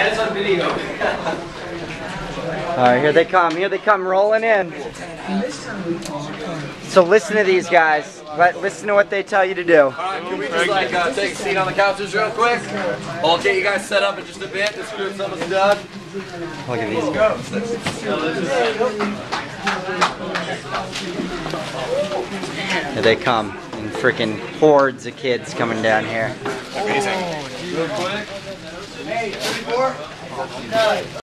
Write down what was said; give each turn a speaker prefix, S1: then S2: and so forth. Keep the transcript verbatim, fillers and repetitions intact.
S1: And it's on video.
S2: Alright, here they come. Here they come rolling in. So listen to these guys. Let, listen to what they tell you to do.
S1: Alright, can we just like uh, take a seat on the couches real quick? I'll get you guys set up in just a bit. This group's almost done.
S2: Look at these guys. Here they come. And freaking hordes of kids coming down here.
S1: Amazing. Real quick. Hey, thirty-four?